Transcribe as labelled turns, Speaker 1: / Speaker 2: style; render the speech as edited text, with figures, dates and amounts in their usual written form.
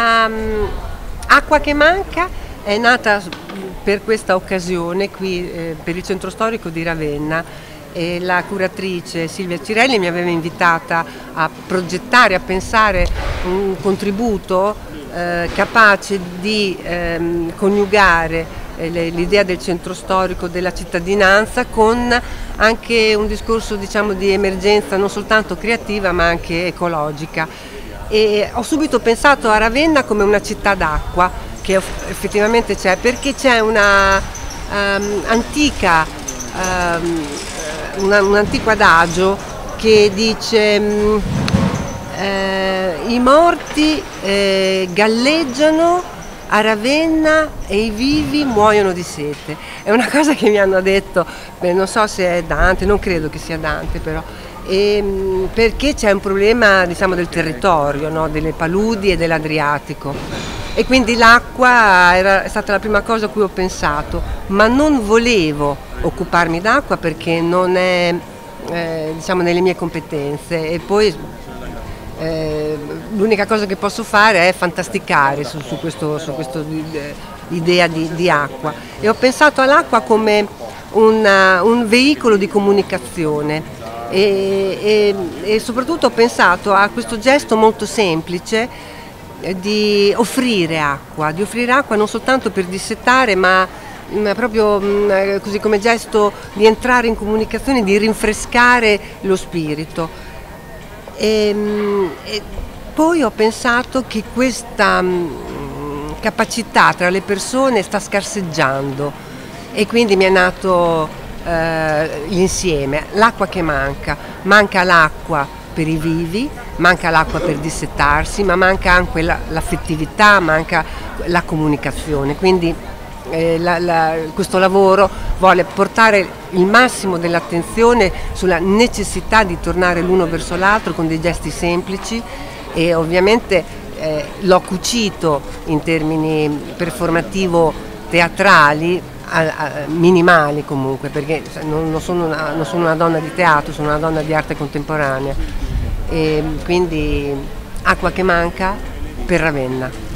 Speaker 1: Acqua che manca è nata per questa occasione qui per il centro storico di Ravenna. E la curatrice Silvia Cirelli mi aveva invitata a progettare, a pensare un contributo capace di coniugare l'idea del centro storico, della cittadinanza, con anche un discorso, diciamo, di emergenza non soltanto creativa ma anche ecologica. E ho subito pensato a Ravenna come una città d'acqua, che effettivamente c'è, perché c'è un antico adagio che dice i morti galleggiano a Ravenna e i vivi muoiono di sete. È una cosa che mi hanno detto, non so se è Dante, non credo che sia Dante però, perché c'è un problema, diciamo, del territorio, no? Delle paludi e dell'Adriatico, e quindi l'acqua è stata la prima cosa a cui ho pensato, ma non volevo occuparmi d'acqua perché non è diciamo nelle mie competenze, e poi l'unica cosa che posso fare è fantasticare su questa idea di acqua, e ho pensato all'acqua come un veicolo di comunicazione e soprattutto ho pensato a questo gesto molto semplice di offrire acqua non soltanto per dissetare, ma proprio così come gesto di entrare in comunicazione, di rinfrescare lo spirito. E poi ho pensato che questa capacità tra le persone sta scarseggiando, e quindi mi è nato l'insieme, l'acqua che manca l'acqua per i vivi, manca l'acqua per dissettarsi, ma manca anche l'affettività, manca la comunicazione. Quindi questo lavoro vuole portare il massimo dell'attenzione sulla necessità di tornare l'uno verso l'altro con dei gesti semplici, e ovviamente l'ho cucito in termini performativo-teatrali, minimali comunque, perché non sono una donna di teatro, sono una donna di arte contemporanea, e quindi acqua che manca per Ravenna.